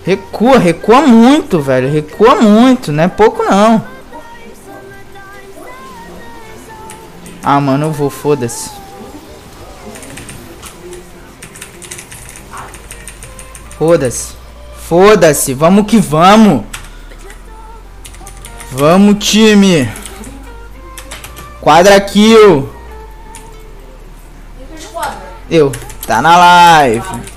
Recua, recua muito, velho. Recua muito, não é pouco não. Ah, mano, eu vou, foda-se. Foda-se. Foda-se, vamos que vamos. Vamos, time. Quadra kill. Eu, tá na live.